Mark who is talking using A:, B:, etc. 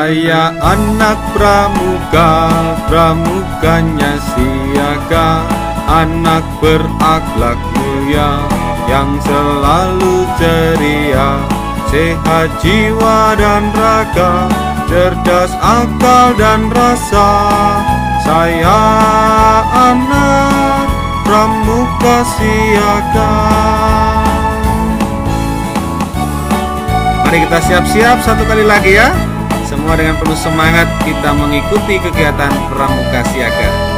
A: Saya anak pramuka, pramukanya siaga, anak berakhlak mulia yang selalu ceria, sehat jiwa dan raga, cerdas akal dan rasa. Saya anak pramuka siaga. Mari kita siap-siap satu kali lagi ya. Semua dengan penuh semangat kita mengikuti kegiatan pramuka siaga.